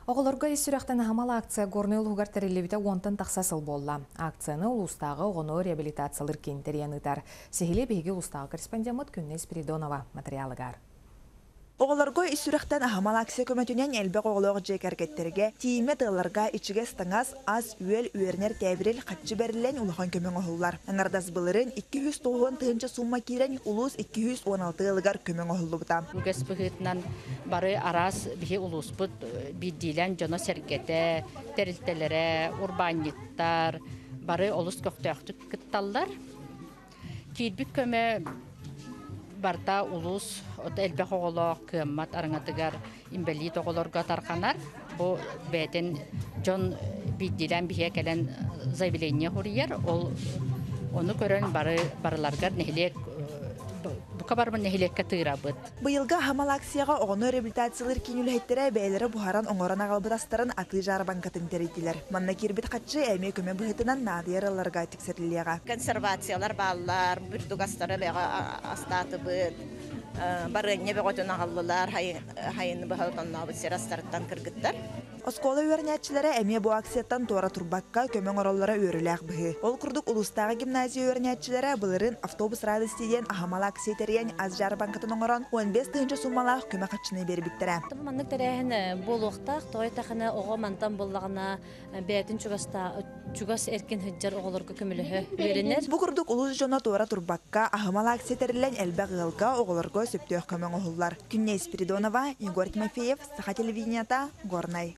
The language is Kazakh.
Оғылырға исүрәқтен хамал акция горны ұлғығар тәрелебіті онтын тақсасыл болла. Акцияны ұлыстағы оғыны реабилитациялыр кентериян ұтар. Сехиле бейге ұлыстағы корреспондент Күнне Спиридонова материалығар. Оғылырға исүрәқтен хамал акция көмөтінен әлбәқ оғылығы жекәргеттерге тиіме дыларға ичіге стыңас аз үйел үйернер тәбірел қатшы бәрілен ұлған көмін оғылар. Аңардас бұлырын 290 тығынча сумма керен ұлыс 216 ылығар көмін оғылы бұта. Үгес бұғытынан бары арас бігі ұлыс бұд биддейлен жоны сәргеті, тәрілтелері, урбаниттар, бары олыс көқтіяқты күтталдар. Кейдбік көмі барта улус элбэх оголок кыммат араңатыгар имбелит оголорга тарханар бу бетен жон биддилен бие келен заявление хурьер ол оны көрөн барыларга нехлек бука барбын нехлекке тыырабыт. Быйылга хамал акцияга оғыны реабилитациялар кинүләйттері бәйлері бұхаран оңоран ағалбыдастарын аты жарбан катын терейділер. Манна кирбит қатшы әме көмі бұхытынан надияраларға тексерлілеға. Консервациялар баллар, бүрдігастары бәға астаты бұд, барыне бәғотын ағалылар, хайыны бұхалтанна бұд серастарыттан кіргіттар. Оскола үйернәтчілері әме бұ акцияттан тора турбакка көмін ораллара өріләқ бұғы. Ол күрдік ұлыстағы гимназия үйернәтчілері бұлырын автобус радистеден ахамал акция терен аз жарбан катын оңоран 15 тыгынча суммалақ көмі қатшыны бері біттірі. Маннык тәрәхін болуқтақ, той тақыны оға мантан болағына бәйтін чугас әркен хүджар оғылырғы көмілігі өрінер. Бұ күрдік ұлыс жона тора турбакка ахамал акция терілен әлбәқ ғылға оғылырғы сөптеуқ көмін оғылар. Күнне Спиридонова, Егор Тимофеев, Саха телевиденията, Горнай.